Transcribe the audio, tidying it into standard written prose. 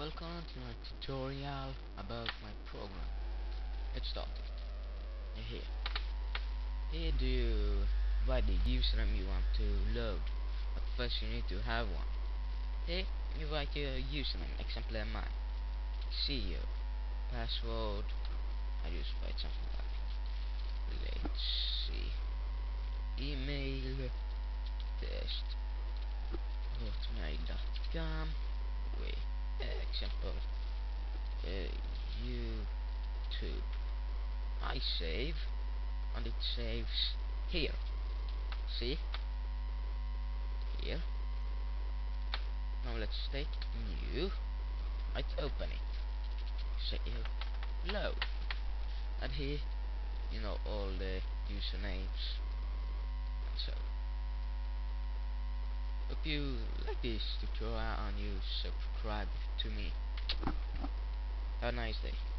welcome to my tutorial about my program. Let's start. Here. Here do you write the username you want to load, but first you need to have one. Here you write your username, example mine. CEO, password. I just write something like, let's see, email test hotmail.com. Wait, example YouTube. I save, and it saves here. See? Here. Now let's take new. Let's open it. Say load. And here, you know, all the usernames. And so. Hope you like this tutorial and you subscribe to me. Have a nice day.